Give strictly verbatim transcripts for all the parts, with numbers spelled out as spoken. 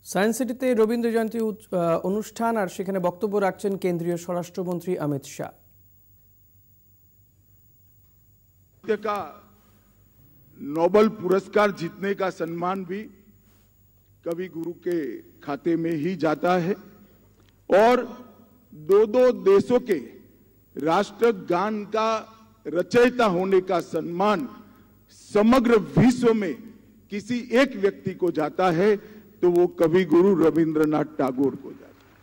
Science সিটিতে রবীন্দ্র জয়ন্তী অনুষ্ঠান আর সেখানে বক্তব্য রাখছেন কেন্দ্রীয় স্বরাষ্ট্রমন্ত্রী अमित शाह। का नोबेल पुरस्कार जीतने का सम्मान भी कवि गुरु के खाते में ही जाता है और दो दो देशों के राष्ट्रगान का रचयिता होने का सम्मान समग्र विश्व में किसी एक व्यक्ति को जाता है तो वो कवि गुरु रविंद्रनाथ टैगोर को जाता है।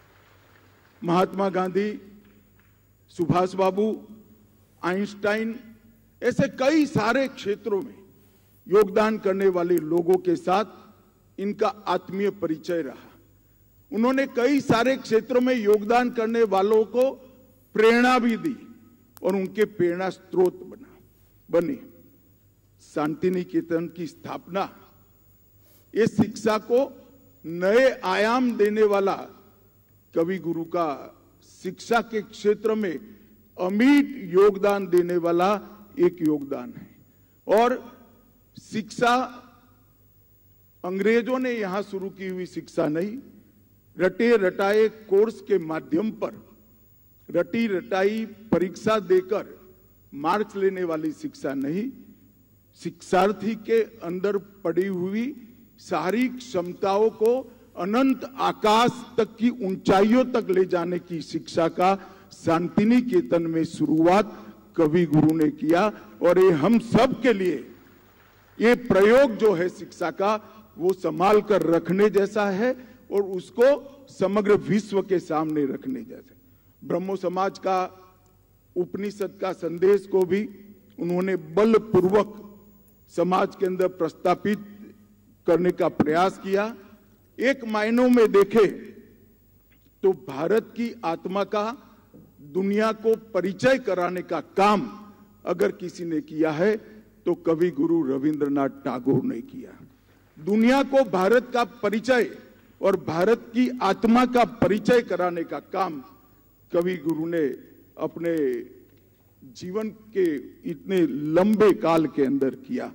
महात्मा गांधी, सुभाष बाबू, आइंस्टाइन ऐसे कई सारे क्षेत्रों में योगदान करने वाले लोगों के साथ इनका आत्मीय परिचय रहा। उन्होंने कई सारे क्षेत्रों में योगदान करने वालों को प्रेरणा भी दी और उनके प्रेरणा स्रोत बना बने। शांति निकेतन की स्थापना ये शिक्षा को नए आयाम देने वाला कवि गुरु का शिक्षा के क्षेत्र में अमिट योगदान देने वाला एक योगदान है। और शिक्षा अंग्रेजों ने यहां शुरू की हुई शिक्षा नहीं, रटे रटाए कोर्स के माध्यम पर रटी रटाई परीक्षा देकर मार्क्स लेने वाली शिक्षा नहीं, शिक्षार्थी के अंदर पड़ी हुई सारी क्षमताओं को अनंत आकाश तक की ऊंचाइयों तक ले जाने की शिक्षा का शांति निकेतन में शुरुआत कवि गुरु ने किया। और ये हम सब के लिए ये प्रयोग जो है शिक्षा का वो संभाल कर रखने जैसा है और उसको समग्र विश्व के सामने रखने जैसा। ब्रह्मो समाज का उपनिषद का संदेश को भी उन्होंने बलपूर्वक समाज के अंदर प्रस्तापित करने का प्रयास किया। एक मायनों में देखे तो भारत की आत्मा का दुनिया को परिचय कराने का काम अगर किसी ने किया है तो कवि गुरु रविंद्रनाथ टैगोर ने किया। दुनिया को भारत का परिचय और भारत की आत्मा का परिचय कराने का काम कवि गुरु ने अपने जीवन के इतने लंबे काल के अंदर किया।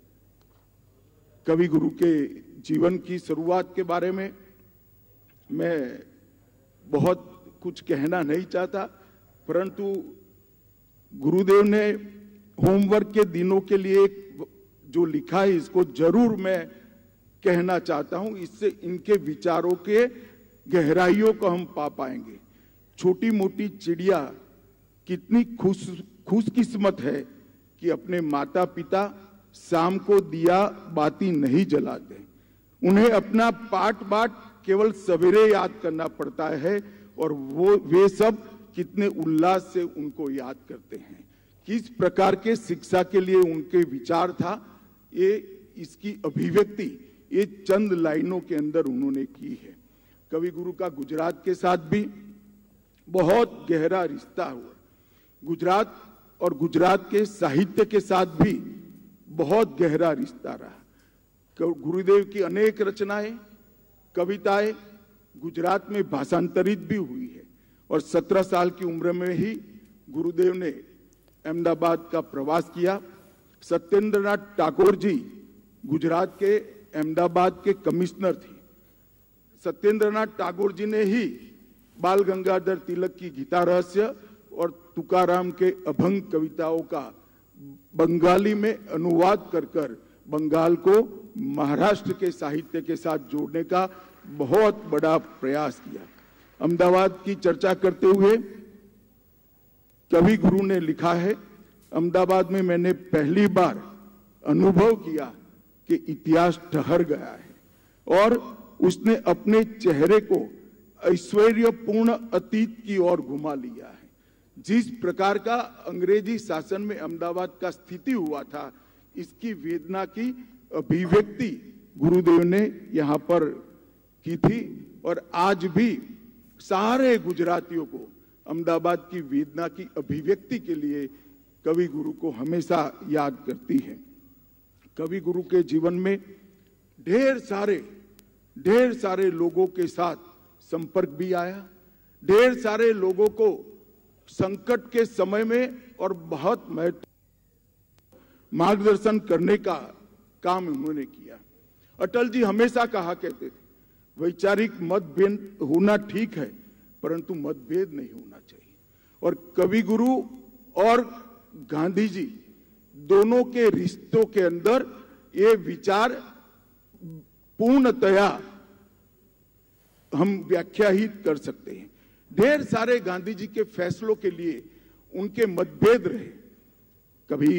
कवि गुरु के जीवन की शुरुआत के बारे में मैं बहुत कुछ कहना नहीं चाहता, परंतु गुरुदेव ने होमवर्क के दिनों के लिए जो लिखा है इसको जरूर मैं कहना चाहता हूं। इससे इनके विचारों के गहराइयों को हम पा पाएंगे। छोटी मोटी चिड़िया कितनी खुश खुशकिस्मत है कि अपने माता पिता शाम को दिया बाती नहीं जलाते, उन्हें अपना पाठ बाट केवल सवेरे याद करना पड़ता है और वो वे सब कितने उल्लास से उनको याद करते हैं। किस प्रकार के शिक्षा के लिए उनके विचार था, ये इसकी अभिव्यक्ति ये चंद लाइनों के अंदर उन्होंने की है। कवि गुरु का गुजरात के साथ भी बहुत गहरा रिश्ता हुआ। गुजरात और गुजरात के साहित्य के साथ भी बहुत गहरा रिश्ता रहा। गुरुदेव की अनेक रचनाएं, कविताएं गुजरात में भाषांतरित भी हुई है और सत्रह साल की उम्र में ही गुरुदेव ने अहमदाबाद का प्रवास किया। सत्येंद्रनाथ टैगोर जी गुजरात के अहमदाबाद के कमिश्नर थे। सत्येंद्रनाथ टैगोर जी ने ही बाल गंगाधर तिलक की गीता रहस्य और तुकाराम के अभंग कविताओं का बंगाली में अनुवाद कर कर बंगाल को महाराष्ट्र के साहित्य के साथ जोड़ने का बहुत बड़ा प्रयास किया। अहमदाबाद की चर्चा करते हुए कवि गुरु ने लिखा है, अहमदाबाद में मैंने पहली बार अनुभव किया कि इतिहास ठहर गया है और उसने अपने चेहरे को ऐश्वर्यपूर्ण अतीत की ओर घुमा लिया है। जिस प्रकार का अंग्रेजी शासन में अहमदाबाद का स्थिति हुआ था, इसकी वेदना की अभिव्यक्ति गुरुदेव ने यहाँ पर की थी और आज भी सारे गुजरातियों को अहमदाबाद की वेदना की अभिव्यक्ति के लिए कवि गुरु को हमेशा याद करती है। कवि गुरु के जीवन में ढेर सारे ढेर सारे लोगों के साथ संपर्क भी आया। ढेर सारे लोगों को संकट के समय में और बहुत महत्व मार्गदर्शन करने का काम उन्होंने किया। अटल जी हमेशा कहा करते थे, वैचारिक मतभेद होना ठीक है, परंतु मतभेद नहीं होना चाहिए। और कवि गुरु और गांधी जी दोनों के रिश्तों के अंदर ये विचार पूर्णतया हम व्याख्याहित कर सकते हैं। ढेर सारे गांधी जी के फैसलों के लिए उनके मतभेद रहे। कभी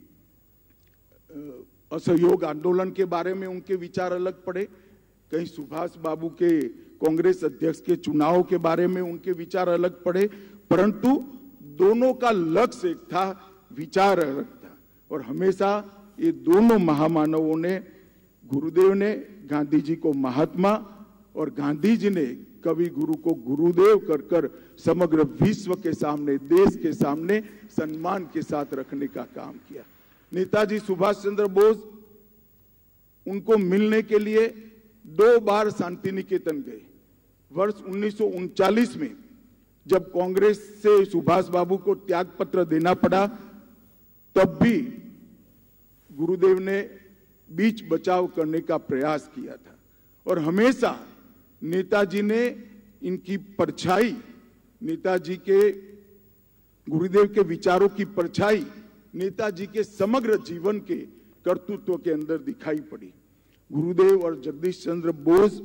असहयोग आंदोलन के बारे में उनके विचार अलग पड़े, कहीं सुभाष बाबू के कांग्रेस अध्यक्ष के चुनाव के बारे में उनके विचार अलग पड़े, परंतु दोनों का लक्ष्य एक था, विचार अलग था। और हमेशा ये दोनों महामानवों ने, गुरुदेव ने गांधी जी को महात्मा और गांधी जी ने कवि गुरु को गुरुदेव कर कर समग्र विश्व के सामने, देश के सामने सम्मान के साथ रखने का काम किया। नेताजी सुभाष चंद्र बोस, उनको मिलने के लिए दो बार शांति निकेतन गए। वर्ष उन्नीस सौ उनचालीस में जब कांग्रेस से सुभाष बाबू को त्याग पत्र देना पड़ा, तब भी गुरुदेव ने बीच बचाव करने का प्रयास किया था। और हमेशा नेताजी ने इनकी परछाई, नेताजी के, गुरुदेव के विचारों की परछाई नेताजी के समग्र जीवन के कर्तृत्व के अंदर दिखाई पड़ी। गुरुदेव और जगदीश चंद्र बोस,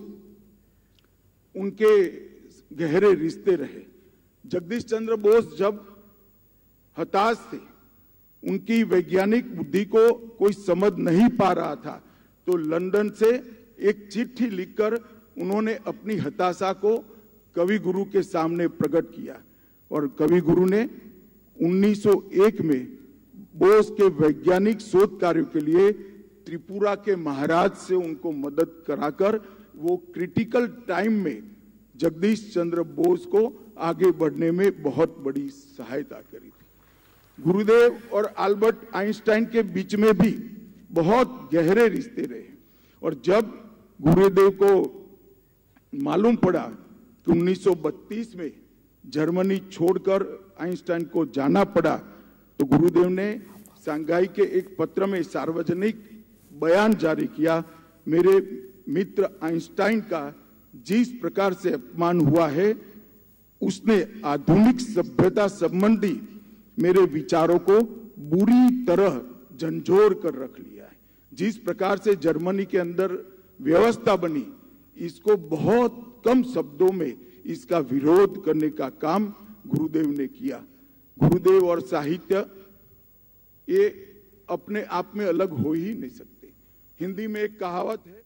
उनके गहरे रिश्ते रहे। जगदीश चंद्र बोस जब हताश थे, उनकी वैज्ञानिक बुद्धि को कोई समझ नहीं पा रहा था, तो लंदन से एक चिट्ठी लिखकर उन्होंने अपनी हताशा को कवि गुरु के सामने प्रकट किया। और कवि गुरु ने उन्नीस सौ एक में बोस के वैज्ञानिक शोध कार्यों के लिए त्रिपुरा के महाराज से उनको मदद कराकर वो क्रिटिकल टाइम में जगदीश चंद्र बोस को आगे बढ़ने में बहुत बड़ी सहायता करी थी। गुरुदेव और अल्बर्ट आइंस्टाइन के बीच में भी बहुत गहरे रिश्ते रहे। और जब गुरुदेव को मालूम पड़ा कि उन्नीस सौ बत्तीस में जर्मनी छोड़कर आइंस्टाइन को जाना पड़ा, तो गुरुदेव ने शंघाई के एक पत्र में सार्वजनिक बयान जारी किया, मेरे मित्र आइंस्टाइन का जिस प्रकार से अपमान हुआ है, उसने आधुनिक सभ्यता संबंधी मेरे विचारों को बुरी तरह झंझोर कर रख लिया है। जिस प्रकार से जर्मनी के अंदर व्यवस्था बनी, इसको बहुत कम शब्दों में इसका विरोध करने का काम गुरुदेव ने किया। गुरुदेव और साहित्य ये अपने आप में अलग हो ही नहीं सकते। हिंदी में एक कहावत है,